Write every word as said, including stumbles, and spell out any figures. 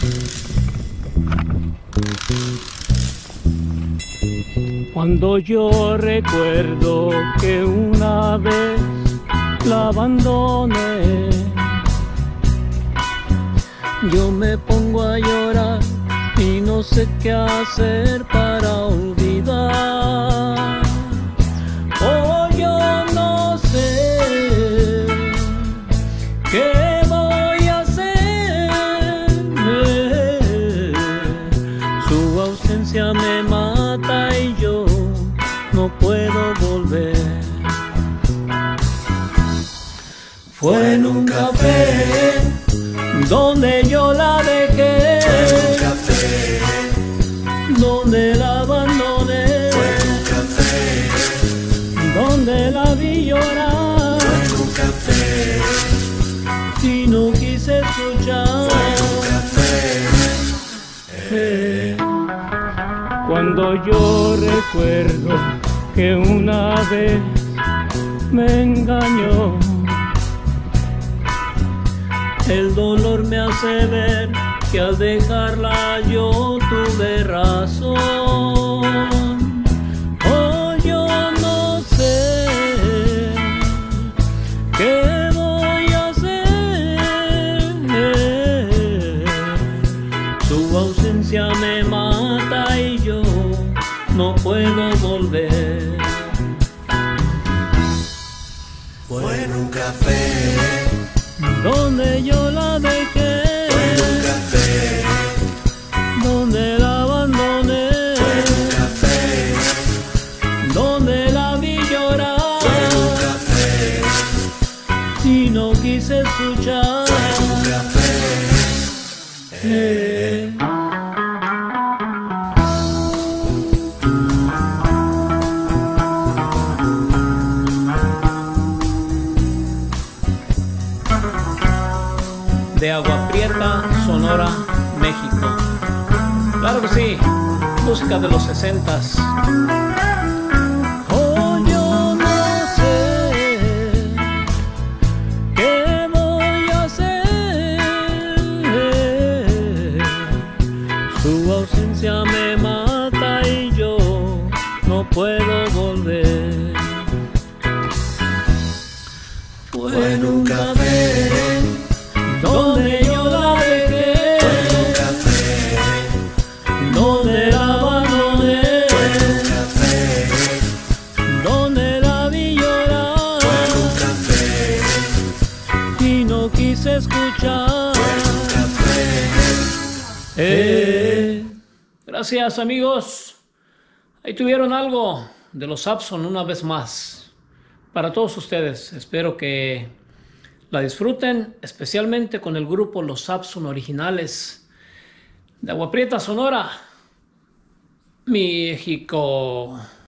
Cuando yo recuerdo que una vez la abandoné, yo me pongo a llorar y no sé qué hacer para olvidar. Oh, yo no sé qué voy a hacer. Su ausencia me mata y yo no puedo volver. Fue en un café donde yo la dejé, Fue en un café donde la abandoné, Fue en un café donde la vi llorar Fue en un café y no quise escuchar. Fue en un café Eh, Cuando yo recuerdo que una vez me engañó, el dolor me hace ver que al dejarla yo tuve razón. Oh, yo no sé qué voy a hacer. Su ausencia me mata y yo no puedo volver. Fue en un café Donde yo la dejé, Fue en un café donde la abandoné, Fue en un café donde la vi llorar Fue en un café y no quise escuchar. Fue en un café Eh, De Agua Prieta, Sonora, México. Claro que sí, música de los sesentas. Oh, yo no sé qué voy a hacer. Su ausencia me mata y yo no puedo volver. Fue en un café donde yo la dejé, Fue en un café donde la abandoné, Fue en un café donde la vi llorar Fue en un café y no quise escuchar. Fue en un café Eh, Gracias, amigos. Ahí tuvieron algo de los Saxon una vez más. Para todos ustedes, espero que la disfruten, especialmente con el grupo Los Saxon Originales de Agua Prieta, Sonora, México.